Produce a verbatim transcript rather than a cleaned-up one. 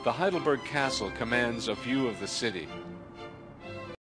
The Heidelberg Castle commands a view of the city.